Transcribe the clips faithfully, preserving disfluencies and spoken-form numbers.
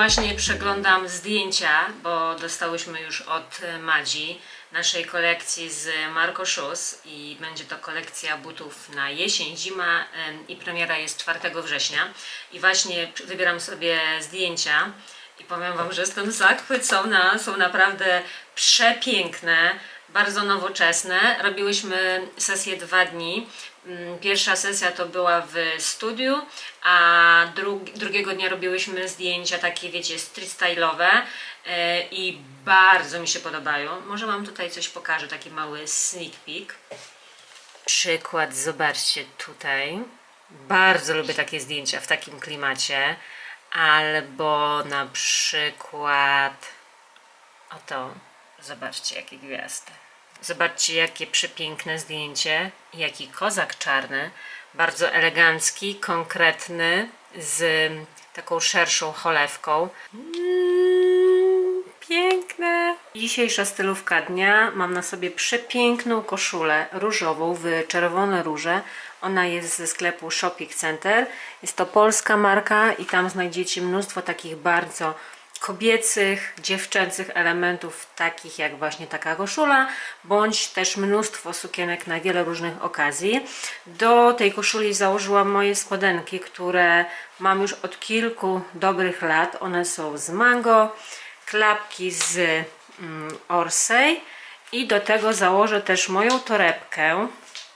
Właśnie przeglądam zdjęcia, bo dostałyśmy już od Madzi naszej kolekcji z Marco Shoes i będzie to kolekcja butów na jesień, zima i premiera jest czwartego września. I właśnie wybieram sobie zdjęcia i powiem Wam, że jestem zachwycona, są naprawdę przepiękne, bardzo nowoczesne. Robiłyśmy sesję dwa dni. Pierwsza sesja to była w studiu, a drugi, drugiego dnia robiłyśmy zdjęcia takie, wiecie, street style'owe yy, i bardzo mi się podobają. Może Wam tutaj coś pokażę, taki mały sneak peek. Przykład, zobaczcie tutaj. Bardzo lubię takie zdjęcia w takim klimacie. Albo na przykład oto, zobaczcie jakie gwiazdy. Zobaczcie jakie przepiękne zdjęcie, jaki kozak czarny, bardzo elegancki, konkretny, z taką szerszą cholewką. Mm, piękne! Dzisiejsza stylówka dnia. Mam na sobie przepiękną koszulę różową w czerwone róże. Ona jest ze sklepu Shopping Center. Jest to polska marka i tam znajdziecie mnóstwo takich bardzo kobiecych, dziewczęcych elementów, takich jak właśnie taka koszula, bądź też mnóstwo sukienek na wiele różnych okazji. Do tej koszuli założyłam moje spodenki, które mam już od kilku dobrych lat. One są z mango, klapki z mm, Orsay i do tego założę też moją torebkę.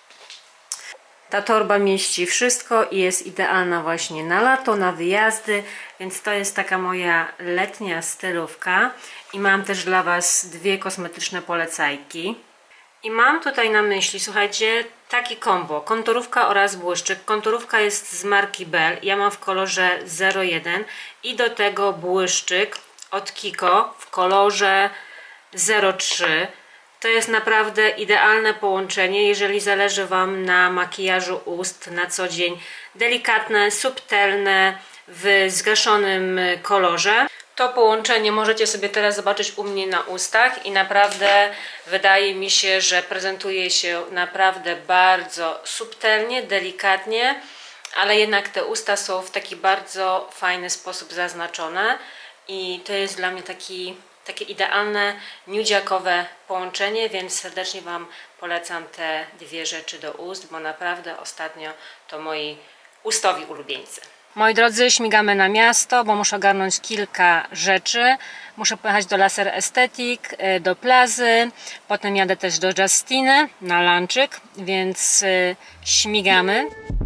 Ta torba mieści wszystko i jest idealna właśnie na lato, na wyjazdy, więc to jest taka moja letnia stylówka. I mam też dla Was dwie kosmetyczne polecajki. I mam tutaj na myśli, słuchajcie, taki kombo, konturówka oraz błyszczyk. Konturówka jest z marki Bell, ja mam w kolorze zero jeden i do tego błyszczyk od Kiko w kolorze zero trzy. To jest naprawdę idealne połączenie, jeżeli zależy Wam na makijażu ust na co dzień. Delikatne, subtelne, w zgaszonym kolorze. To połączenie możecie sobie teraz zobaczyć u mnie na ustach i naprawdę wydaje mi się, że prezentuje się naprawdę bardzo subtelnie, delikatnie, ale jednak te usta są w taki bardzo fajny sposób zaznaczone i to jest dla mnie taki takie idealne, nudziakowe połączenie, więc serdecznie Wam polecam te dwie rzeczy do ust, bo naprawdę ostatnio to moi ustowi ulubieńcy. Moi drodzy, śmigamy na miasto, bo muszę ogarnąć kilka rzeczy. Muszę pojechać do Laser Aesthetic, do Plazy, potem jadę też do Justiny na lunchik, więc śmigamy.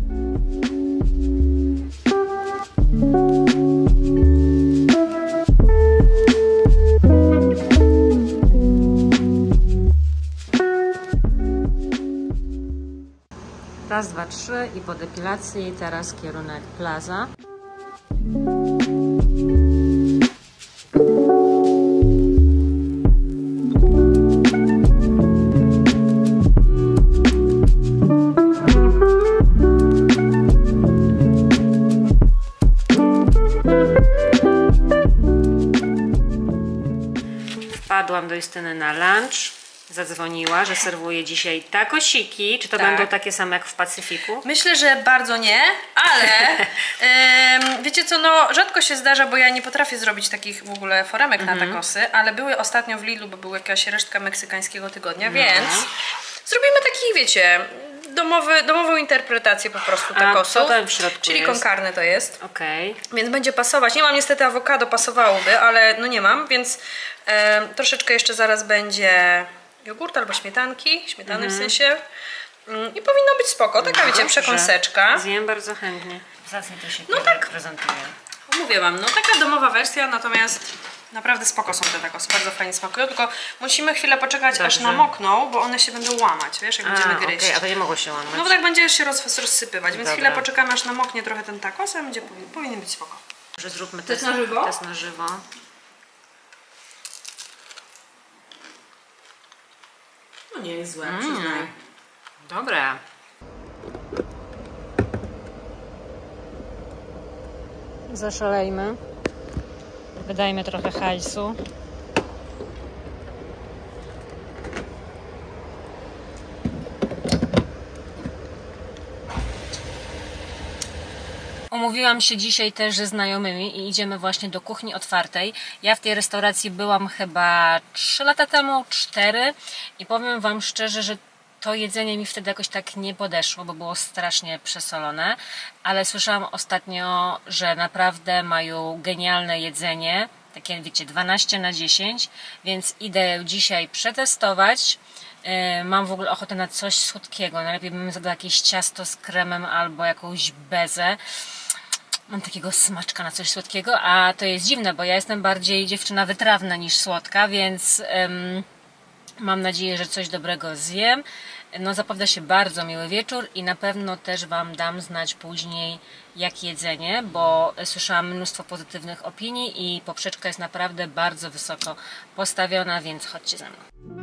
Raz, dwa, trzy i po depilacji teraz kierunek Plaza. Wpadłam do Justyny na lunch. Zadzwoniła, że serwuje dzisiaj tacosiki. Czy to tak będą takie same jak w Pacyfiku? Myślę, że bardzo nie, ale ym, wiecie co, no rzadko się zdarza, bo ja nie potrafię zrobić takich w ogóle foremek mm-hmm. na tacosy, ale były ostatnio w Lidlu, bo była jakaś resztka meksykańskiego tygodnia, no. Więc zrobimy taki, wiecie, domowy, domową interpretację po prostu tacosu. A co tam w środku czyli jest? Con carne to jest. Okej. Okay. Więc będzie pasować. Nie mam niestety awokado, pasowałoby, ale no nie mam, więc e, troszeczkę jeszcze zaraz będzie jogurt albo śmietanki, śmietany mm. w sensie. Mm, I powinno być spoko. Taka, no, wiecie, przekąseczka. Zjem bardzo chętnie. Zacnie to się no tak prezentuje. Mówię Wam, no taka domowa wersja, natomiast naprawdę spoko są te tacosy, bardzo fajnie smakują, tylko musimy chwilę poczekać, dobrze, aż namokną, bo one się będą łamać, wiesz, jak a, będziemy gryźć. Okay, a to nie mogło się łamać. No bo tak będzie się roz, rozsypywać, więc dobra, chwilę poczekamy, aż namoknie trochę ten tacos, a będzie, powinien być spoko. Może zróbmy test na żywo? Test na żywo. No nie jest złe, mm. przyznaj. Dobra. Zaszalejmy. Wydajmy trochę hajsu. Umówiłam się dzisiaj też ze znajomymi i idziemy właśnie do kuchni otwartej. Ja w tej restauracji byłam chyba trzy lata temu, cztery i powiem Wam szczerze, że to jedzenie mi wtedy jakoś tak nie podeszło, bo było strasznie przesolone, ale słyszałam ostatnio, że naprawdę mają genialne jedzenie, takie wiecie, dwanaście na dziesięć, więc idę dzisiaj przetestować. Mam w ogóle ochotę na coś słodkiego, najlepiej bym zadała jakieś ciasto z kremem albo jakąś bezę. Mam takiego smaczka na coś słodkiego, a to jest dziwne, bo ja jestem bardziej dziewczyna wytrawna niż słodka, więc um, mam nadzieję, że coś dobrego zjem. No zapowiada się bardzo miły wieczór i na pewno też Wam dam znać później jak jedzenie, bo słyszałam mnóstwo pozytywnych opinii i poprzeczka jest naprawdę bardzo wysoko postawiona, więc chodźcie ze mną.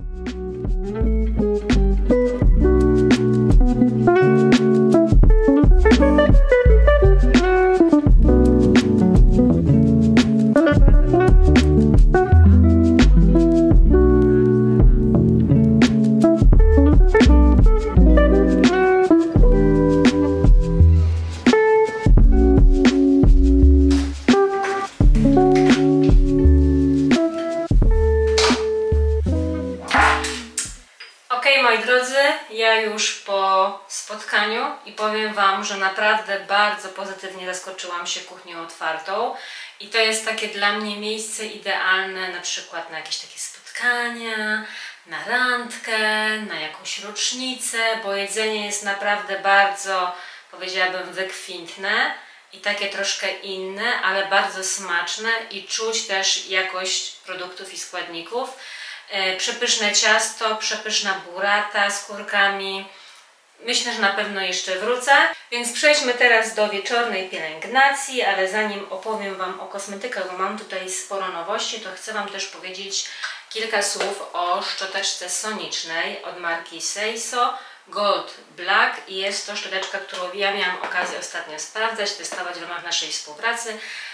Moi drodzy, ja już po spotkaniu i powiem Wam, że naprawdę bardzo pozytywnie zaskoczyłam się kuchnią otwartą i to jest takie dla mnie miejsce idealne na przykład na jakieś takie spotkania, na randkę, na jakąś rocznicę, bo jedzenie jest naprawdę bardzo, powiedziałabym, wykwintne i takie troszkę inne, ale bardzo smaczne i czuć też jakość produktów i składników. Przepyszne ciasto, przepyszna burrata z kurkami. Myślę, że na pewno jeszcze wrócę. Więc przejdźmy teraz do wieczornej pielęgnacji, ale zanim opowiem Wam o kosmetykach, bo mam tutaj sporo nowości, to chcę Wam też powiedzieć kilka słów o szczoteczce sonicznej od marki Seiso Gold Black i jest to szczoteczka, którą ja miałam okazję ostatnio sprawdzać, testować w ramach naszej współpracy.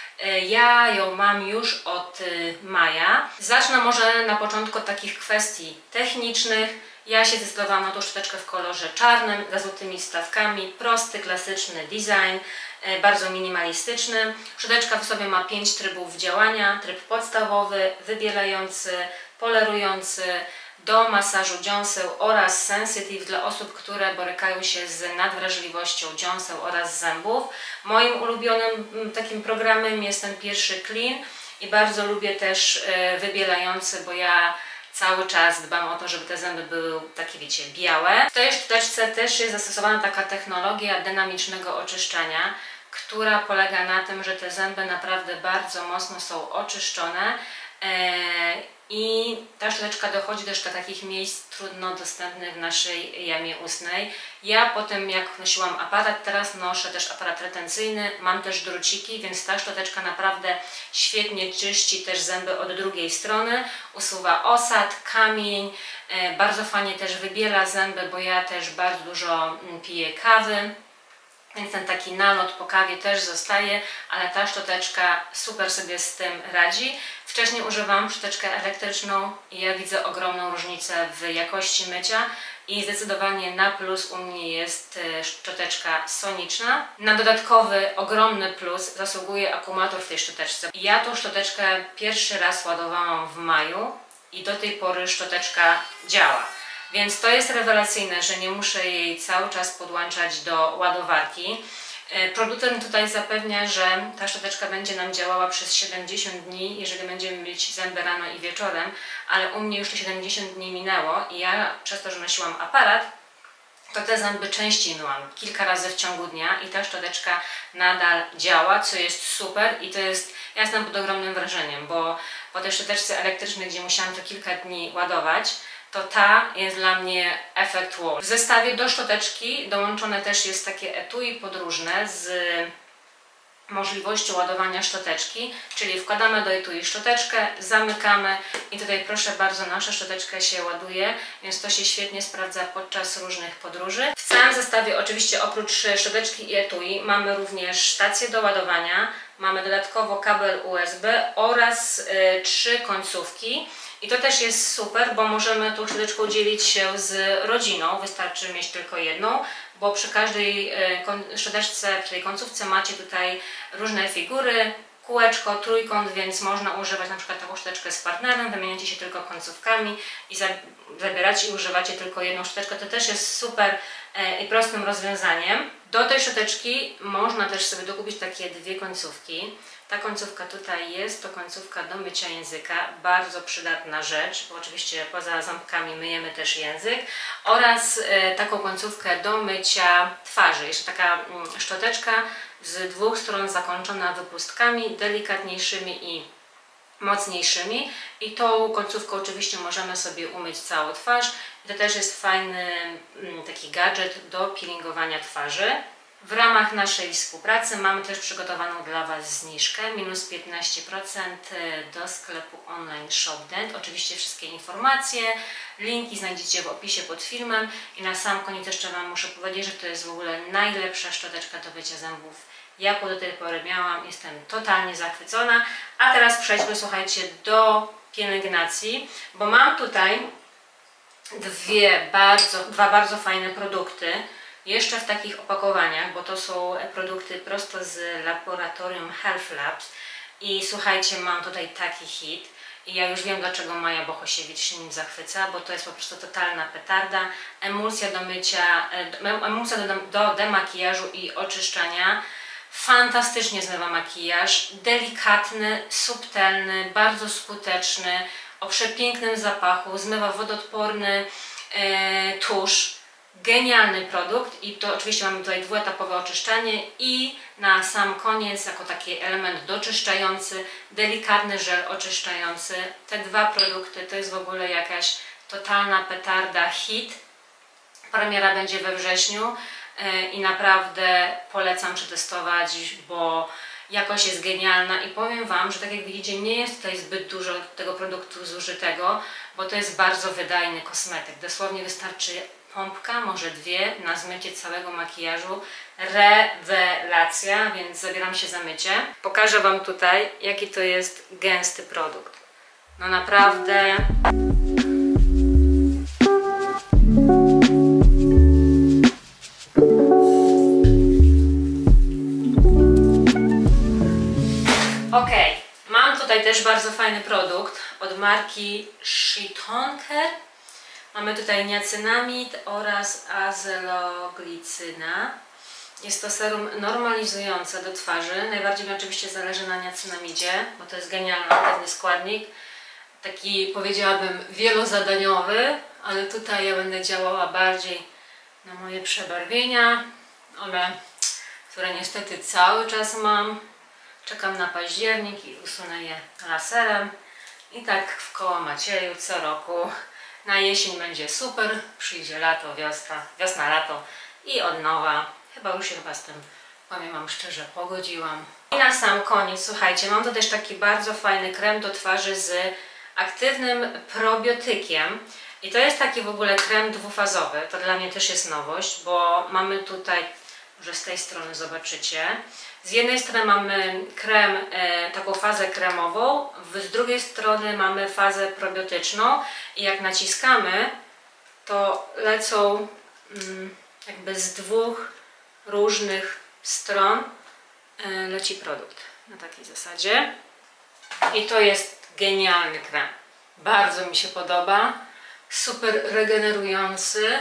Ja ją mam już od maja. Zacznę może na początku od takich kwestii technicznych. Ja się zdecydowałam na tą szczoteczkę w kolorze czarnym, z złotymi wstawkami, prosty, klasyczny design, bardzo minimalistyczny. Szczoteczka w sobie ma pięć trybów działania. Tryb podstawowy, wybielający, polerujący, do masażu dziąseł oraz sensitive dla osób, które borykają się z nadwrażliwością dziąseł oraz zębów. Moim ulubionym takim programem jest ten pierwszy clean i bardzo lubię też wybielający, bo ja cały czas dbam o to, żeby te zęby były takie, wiecie, białe. W tej szczoteczce też jest zastosowana taka technologia dynamicznego oczyszczania, która polega na tym, że te zęby naprawdę bardzo mocno są oczyszczone. I ta szczoteczka dochodzi też do takich miejsc trudno dostępnych w naszej jamie ustnej. Ja potem jak nosiłam aparat, teraz noszę też aparat retencyjny, mam też druciki, więc ta szczoteczka naprawdę świetnie czyści też zęby od drugiej strony, usuwa osad, kamień, bardzo fajnie też wybiela zęby, bo ja też bardzo dużo piję kawy. Więc ten taki nalot po kawie też zostaje, ale ta szczoteczka super sobie z tym radzi. Wcześniej używałam szczoteczkę elektryczną i ja widzę ogromną różnicę w jakości mycia i zdecydowanie na plus u mnie jest szczoteczka soniczna. Na dodatkowy, ogromny plus zasługuje akumulator w tej szczoteczce. Ja tą szczoteczkę pierwszy raz ładowałam w maju i do tej pory szczoteczka działa. Więc to jest rewelacyjne, że nie muszę jej cały czas podłączać do ładowarki. Producent tutaj zapewnia, że ta szczoteczka będzie nam działała przez siedemdziesiąt dni, jeżeli będziemy myć zęby rano i wieczorem, ale u mnie już te siedemdziesiąt dni minęło i ja przez to, że nosiłam aparat, to te zęby częściej myłam, kilka razy w ciągu dnia i ta szczoteczka nadal działa, co jest super i to jest, ja jestem pod ogromnym wrażeniem, bo po tej szczoteczce elektrycznej, gdzie musiałam to kilka dni ładować, to ta jest dla mnie efekt wow. W zestawie do szczoteczki dołączone też jest takie etui podróżne z możliwością ładowania szczoteczki, czyli wkładamy do etui szczoteczkę, zamykamy i tutaj proszę bardzo, nasza szczoteczka się ładuje, więc to się świetnie sprawdza podczas różnych podróży. W całym zestawie oczywiście oprócz szczoteczki i etui mamy również stację do ładowania, mamy dodatkowo kabel U S B oraz y, trzy końcówki. I to też jest super, bo możemy tą szczoteczką dzielić się z rodziną, wystarczy mieć tylko jedną, bo przy każdej szczoteczce, przy tej końcówce macie tutaj różne figury, kółeczko, trójkąt, więc można używać na przykład taką szczoteczkę z partnerem, wymieniacie się tylko końcówkami i zabieracie i używacie tylko jedną szczoteczkę. To też jest super i prostym rozwiązaniem. Do tej szczoteczki można też sobie dokupić takie dwie końcówki. Ta końcówka tutaj jest, to końcówka do mycia języka, bardzo przydatna rzecz, bo oczywiście poza ząbkami myjemy też język, oraz e, taką końcówkę do mycia twarzy. Jeszcze taka mm, szczoteczka z dwóch stron zakończona wypustkami delikatniejszymi i mocniejszymi i tą końcówką oczywiście możemy sobie umyć całą twarz. I to też jest fajny mm, taki gadżet do peelingowania twarzy. W ramach naszej współpracy mamy też przygotowaną dla Was zniżkę minus piętnaście procent do sklepu online ShopDent. Oczywiście wszystkie informacje, linki znajdziecie w opisie pod filmem i na sam koniec jeszcze Wam muszę powiedzieć, że to jest w ogóle najlepsza szczoteczka do mycia zębów, jaką do tej pory miałam. Jestem totalnie zachwycona. A teraz przejdźmy, słuchajcie, do pielęgnacji, bo mam tutaj dwie bardzo, dwa bardzo fajne produkty. Jeszcze w takich opakowaniach, bo to są produkty prosto z laboratorium Health Labs i słuchajcie, mam tutaj taki hit i ja już wiem, dlaczego Maja Bohosiewicz się nim zachwyca, bo to jest po prostu totalna petarda. Emulsja do mycia, emulsja do, do demakijażu i oczyszczania. Fantastycznie zmywa makijaż, delikatny, subtelny, bardzo skuteczny, o przepięknym zapachu, zmywa wodoodporny e, tusz. Genialny produkt i to oczywiście mamy tutaj dwuetapowe oczyszczanie i na sam koniec jako taki element doczyszczający delikatny żel oczyszczający. Te dwa produkty to jest w ogóle jakaś totalna petarda, hit. Premiera będzie we wrześniu i naprawdę polecam przetestować, bo jakość jest genialna i powiem Wam, że tak jak widzicie, nie jest tutaj zbyt dużo tego produktu zużytego, bo to jest bardzo wydajny kosmetyk. Dosłownie wystarczy pompka, może dwie, na zmycie całego makijażu. Rewelacja, więc zabieram się za mycie. Pokażę Wam tutaj, jaki to jest gęsty produkt. No naprawdę... Ok, mam tutaj też bardzo fajny produkt od marki Shitonker. Mamy tutaj niacynamid oraz azeloglicyna. Jest to serum normalizujące do twarzy. Najbardziej mi oczywiście zależy na niacynamidzie, bo to jest genialny, pewny składnik. Taki, powiedziałabym, wielozadaniowy, ale tutaj ja będę działała bardziej na moje przebarwienia, one, które niestety cały czas mam. Czekam na październik i usunę je laserem. I tak w koło Macieju co roku. Na jesień będzie super, przyjdzie lato, wiosna, wiosna, lato i od nowa. Chyba już się chyba z tym, powiem Wam szczerze, pogodziłam. I na sam koniec, słuchajcie, mam tu też taki bardzo fajny krem do twarzy z aktywnym probiotykiem. I to jest taki w ogóle krem dwufazowy. To dla mnie też jest nowość, bo mamy tutaj, może z tej strony zobaczycie, z jednej strony mamy krem, e, taką fazę kremową, z drugiej strony mamy fazę probiotyczną i jak naciskamy, to lecą mm, jakby z dwóch różnych stron e, leci produkt na takiej zasadzie i to jest genialny krem. Bardzo mi się podoba, super regenerujący.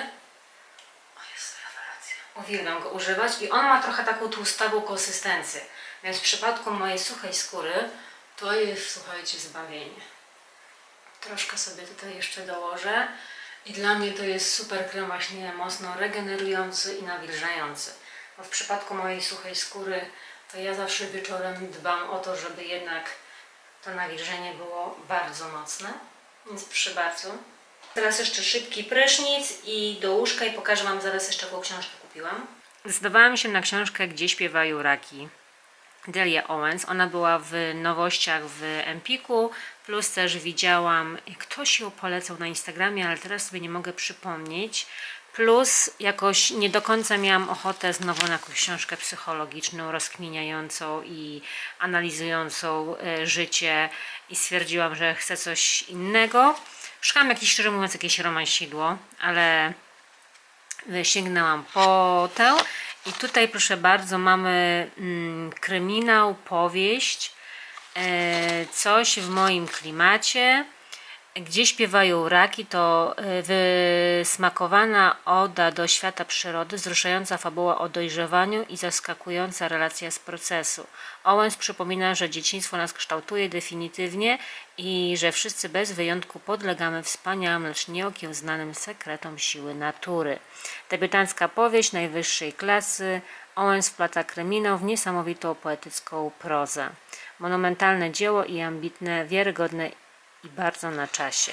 Uwielbiam go używać i on ma trochę taką tłustawą konsystencję, więc w przypadku mojej suchej skóry to jest, słuchajcie, zbawienie. Troszkę sobie tutaj jeszcze dołożę i dla mnie to jest super krem właśnie mocno regenerujący i nawilżający. Bo w przypadku mojej suchej skóry to ja zawsze wieczorem dbam o to, żeby jednak to nawilżenie było bardzo mocne, więc proszę bardzo. Teraz jeszcze szybki prysznic i do łóżka i pokażę Wam zaraz jeszcze jaką książkę kupiłam. Zdecydowałam się na książkę Gdzie śpiewają raki. Delia Owens. Ona była w nowościach w Empiku, plus też widziałam, ktoś ją polecał na Instagramie, ale teraz sobie nie mogę przypomnieć. Plus jakoś nie do końca miałam ochotę znowu na jakąś książkę psychologiczną, rozkminiającą i analizującą życie i stwierdziłam, że chcę coś innego. Szukałam jakiś, szczerze mówiąc, jakieś romansidło, ale sięgnęłam po tę i tutaj proszę bardzo mamy mm, kryminał, powieść, e, coś w moim klimacie. Gdzie śpiewają raki to wysmakowana oda do świata przyrody, wzruszająca fabuła o dojrzewaniu i zaskakująca relacja z procesu. Owens przypomina, że dzieciństwo nas kształtuje definitywnie i że wszyscy bez wyjątku podlegamy wspaniałym, lecz nieokiełznanym sekretom siły natury. Debiutancka powieść najwyższej klasy. Owens wplata kryminał w niesamowitą poetycką prozę. Monumentalne dzieło i ambitne, wiarygodne i bardzo na czasie.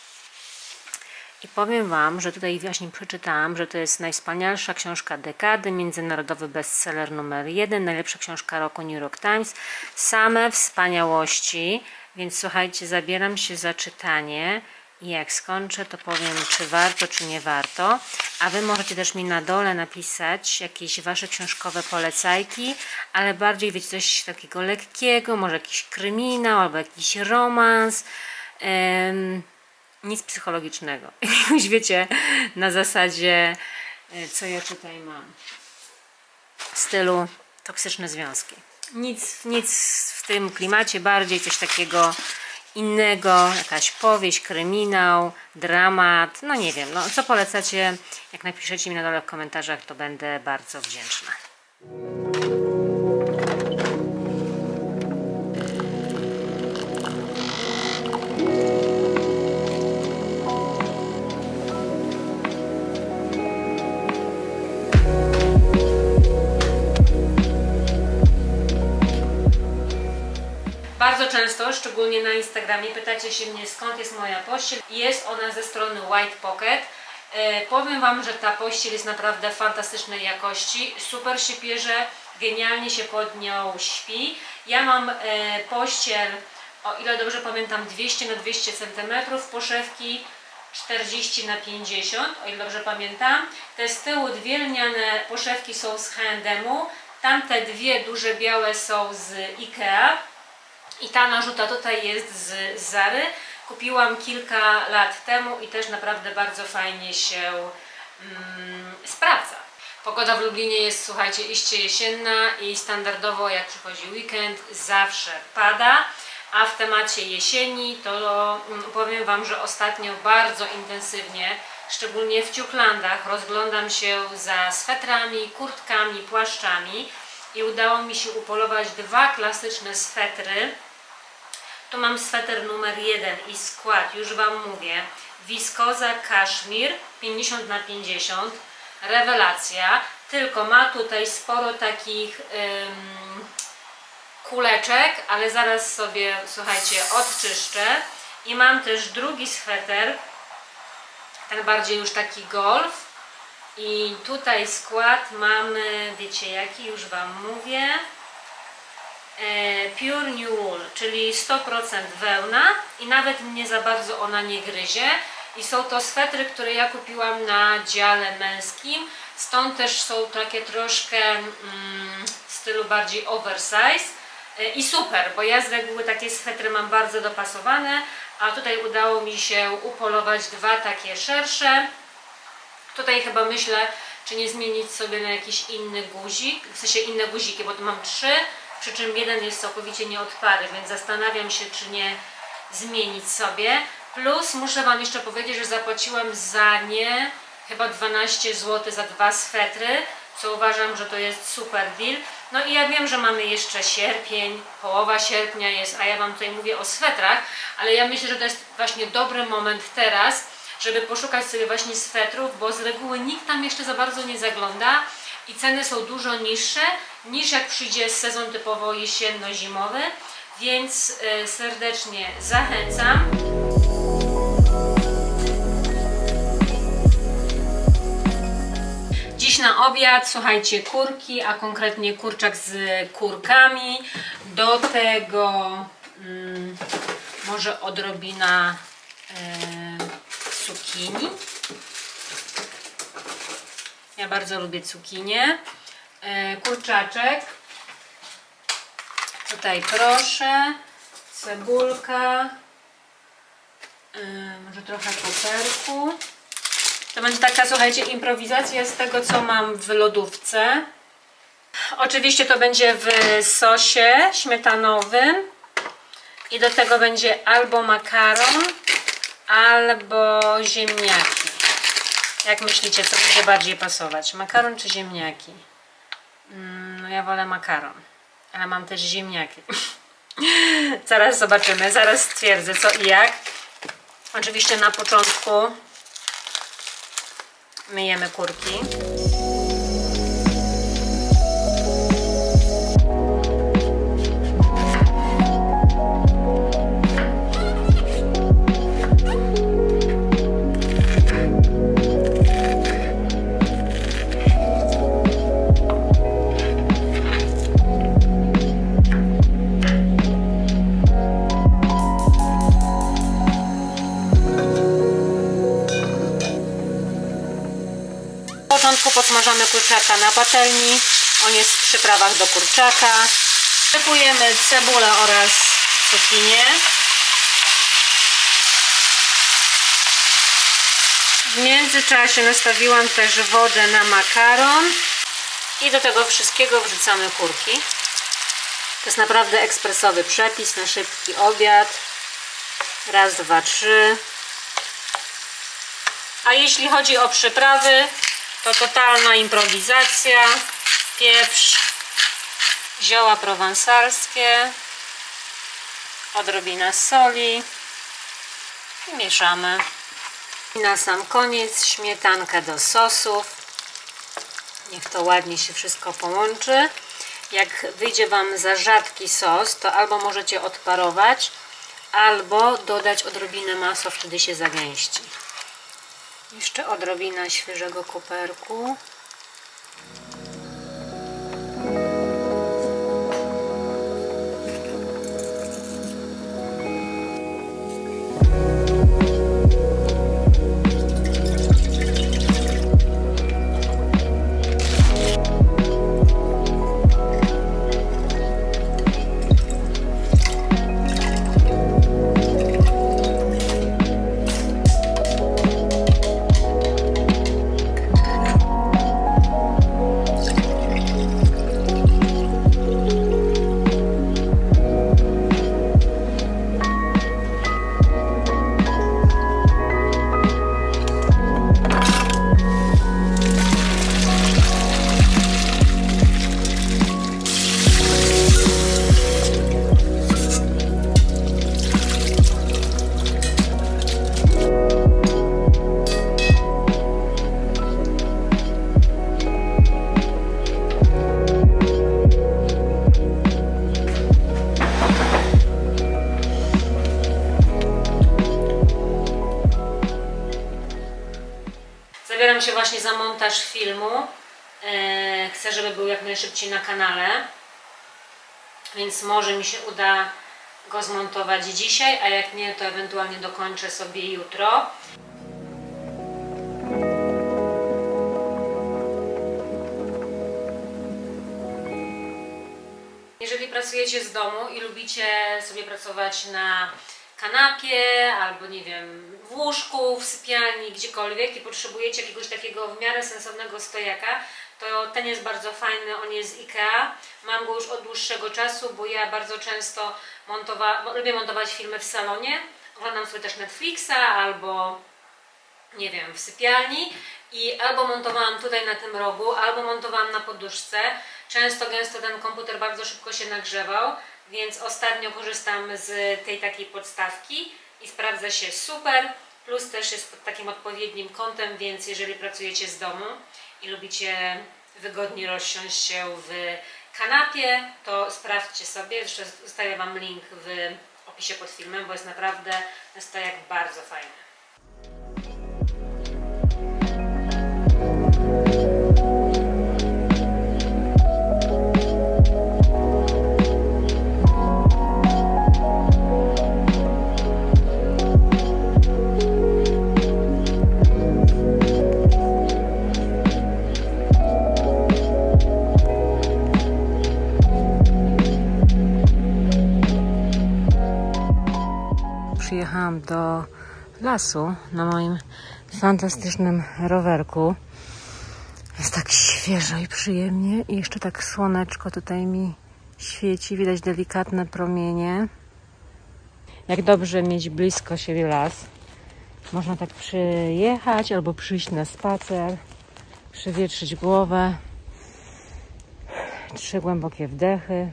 I powiem Wam, że tutaj właśnie przeczytałam, że to jest najwspanialsza książka dekady, międzynarodowy bestseller numer jeden, najlepsza książka roku New York Times. Same wspaniałości, więc słuchajcie, zabieram się za czytanie i jak skończę, to powiem, czy warto, czy nie warto. A Wy możecie też mi na dole napisać jakieś Wasze książkowe polecajki, ale bardziej, wiecie, coś takiego lekkiego, może jakiś kryminał albo jakiś romans. Um, nic psychologicznego. Już wiecie, na zasadzie, co ja tutaj mam. W stylu toksyczne związki. Nic, nic w tym klimacie, bardziej coś takiego innego, jakaś powieść, kryminał, dramat, no nie wiem, no co polecacie, jak napiszecie mi na dole w komentarzach, to będę bardzo wdzięczna. Bardzo często, szczególnie na Instagramie, pytacie się mnie, skąd jest moja pościel. Jest ona ze strony White Pocket. E, powiem Wam, że ta pościel jest naprawdę fantastycznej jakości, super się pierze, genialnie się pod nią śpi. Ja mam e, pościel, o ile dobrze pamiętam, dwieście na dwieście centymetrów, poszewki czterdzieści na pięćdziesiąt, o ile dobrze pamiętam. Te z tyłu dwie lniane poszewki są z H and M-u, tamte dwie duże białe są z Ikea. I ta narzuta tutaj jest z Zary. Kupiłam kilka lat temu i też naprawdę bardzo fajnie się mm, sprawdza. Pogoda w Lublinie jest, słuchajcie, iście jesienna i standardowo jak przychodzi weekend zawsze pada. A w temacie jesieni to mm, powiem Wam, że ostatnio bardzo intensywnie, szczególnie w Ciuchlandach, rozglądam się za swetrami, kurtkami, płaszczami. I udało mi się upolować dwa klasyczne swetry. Tu mam sweter numer jeden i skład, już Wam mówię, wiskoza kaszmir pięćdziesiąt na pięćdziesiąt, rewelacja, tylko ma tutaj sporo takich ym, kuleczek, ale zaraz sobie, słuchajcie, odczyszczę. I mam też drugi sweter, ten bardziej już taki golf. I tutaj skład mamy, wiecie jaki, już Wam mówię, e, Pure New Wool, czyli sto procent wełna i nawet mnie za bardzo ona nie gryzie. I są to swetry, które ja kupiłam na dziale męskim, stąd też są takie troszkę mm, w stylu bardziej oversize e, i super, bo ja z reguły takie swetry mam bardzo dopasowane, a tutaj udało mi się upolować dwa takie szersze. Tutaj chyba myślę, czy nie zmienić sobie na jakiś inny guzik, w sensie inne guziki, bo tu mam trzy, przy czym jeden jest całkowicie nieodpary, więc zastanawiam się, czy nie zmienić sobie. Plus muszę Wam jeszcze powiedzieć, że zapłaciłam za nie chyba dwanaście złotych za dwa swetry, co uważam, że to jest super deal. No i ja wiem, że mamy jeszcze sierpień, połowa sierpnia jest, a ja Wam tutaj mówię o swetrach, ale ja myślę, że to jest właśnie dobry moment teraz, żeby poszukać sobie właśnie swetrów, bo z reguły nikt tam jeszcze za bardzo nie zagląda i ceny są dużo niższe niż jak przyjdzie sezon typowo jesienno-zimowy, więc y, serdecznie zachęcam. Dziś na obiad, słuchajcie, kurki, a konkretnie kurczak z kurkami, do tego mm, może odrobina y, cukinii. Ja bardzo lubię cukinię. E, kurczaczek. Tutaj proszę. Cebulka. E, może trochę koperku. To będzie taka, słuchajcie, improwizacja z tego, co mam w lodówce. Oczywiście to będzie w sosie śmietanowym. I do tego będzie albo makaron, albo ziemniaki. Jak myślicie, co będzie bardziej pasować? Makaron czy ziemniaki? No ja wolę makaron, ale mam też ziemniaki. Zaraz zobaczymy, zaraz stwierdzę co i jak. Oczywiście na początku myjemy kurki. Na początku podsmażamy kurczaka na patelni. On jest w przyprawach do kurczaka. Wsypujemy cebulę oraz cukinię. W międzyczasie nastawiłam też wodę na makaron. I do tego wszystkiego wrzucamy kurki. To jest naprawdę ekspresowy przepis na szybki obiad. Raz, dwa, trzy. A jeśli chodzi o przyprawy, to totalna improwizacja. Pieprz, zioła prowansalskie, odrobina soli i mieszamy. I na sam koniec śmietankę do sosów. Niech to ładnie się wszystko połączy. Jak wyjdzie Wam za rzadki sos, to albo możecie odparować, albo dodać odrobinę masła, wtedy się zagęści. Jeszcze odrobina świeżego koperku. Zabieram się właśnie za montaż filmu. Chcę, żeby był jak najszybciej na kanale, więc może mi się uda go zmontować dzisiaj, a jak nie, to ewentualnie dokończę sobie jutro. Jeżeli pracujecie z domu i lubicie sobie pracować na kanapie albo nie wiem, w łóżku, w sypialni, gdziekolwiek i potrzebujecie jakiegoś takiego w miarę sensownego stojaka, to ten jest bardzo fajny, on jest z Ikea. Mam go już od dłuższego czasu, bo ja bardzo często montowa lubię montować filmy w salonie. Oglądam sobie też Netflixa albo nie wiem, w sypialni i albo montowałam tutaj na tym rogu, albo montowałam na poduszce. Często, gęsto ten komputer bardzo szybko się nagrzewał, więc ostatnio korzystam z tej takiej podstawki i sprawdza się super, plus też jest pod takim odpowiednim kątem, więc jeżeli pracujecie z domu i lubicie wygodnie rozsiąść się w kanapie, to sprawdźcie sobie, zresztą zostawię Wam link w opisie pod filmem, bo jest naprawdę ten stojak bardzo fajny. do lasu na moim fantastycznym rowerku. Jest tak świeżo i przyjemnie i jeszcze tak słoneczko tutaj mi świeci, widać delikatne promienie. Jak dobrze mieć blisko siebie las. Można tak przyjechać albo przyjść na spacer, przywietrzyć głowę. Trzy głębokie wdechy.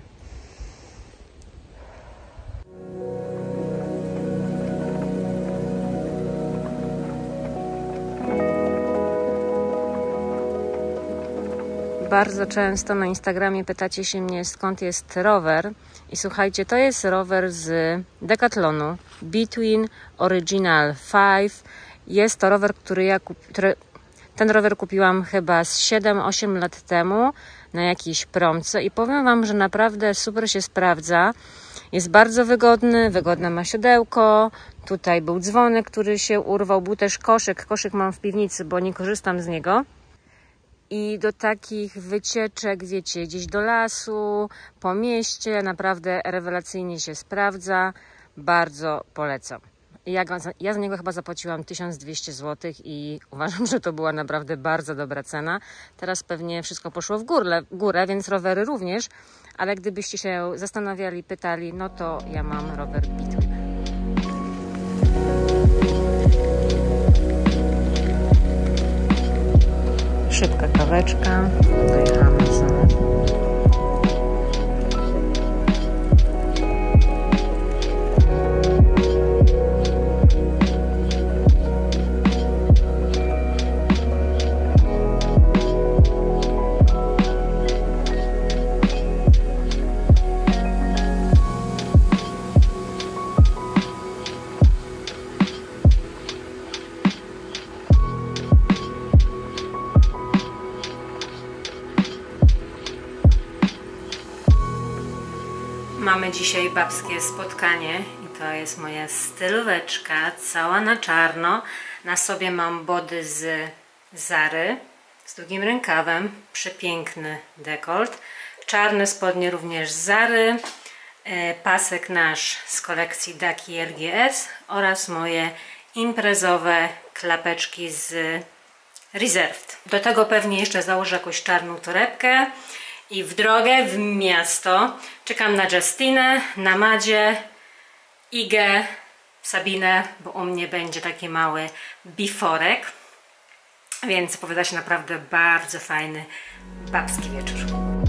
Bardzo często na Instagramie pytacie się mnie, skąd jest rower. I słuchajcie, to jest rower z Decathlonu Between Original pięć. Jest to rower, który ja kup... który... ten rower kupiłam chyba z siedem osiem lat temu na jakiejś promce i powiem Wam, że naprawdę super się sprawdza. Jest bardzo wygodny, wygodne ma siodełko. Tutaj był dzwonek, który się urwał. Był też koszyk. Koszyk mam w piwnicy, bo nie korzystam z niego. I do takich wycieczek, wiecie, gdzieś do lasu, po mieście, naprawdę rewelacyjnie się sprawdza. Bardzo polecam. Ja, ja za niego chyba zapłaciłam tysiąc dwieście złotych i uważam, że to była naprawdę bardzo dobra cena. Teraz pewnie wszystko poszło w górę, w górę, więc rowery również. Ale gdybyście się zastanawiali, pytali, no to ja mam rower Between. Szybka kaweczka, dojechamy znów. Mamy dzisiaj babskie spotkanie i to jest moja stylóweczka, cała na czarno. Na sobie mam body z Zary, z długim rękawem, przepiękny dekolt. Czarne spodnie również z Zary, pasek nasz z kolekcji Daki R G S oraz moje imprezowe klapeczki z Reserved. Do tego pewnie jeszcze założę jakąś czarną torebkę. I w drogę, w miasto. Czekam na Justinę, na Madzie, Igę, Sabinę, bo u mnie będzie taki mały biforek. Więc zapowiada się naprawdę bardzo fajny babski wieczór.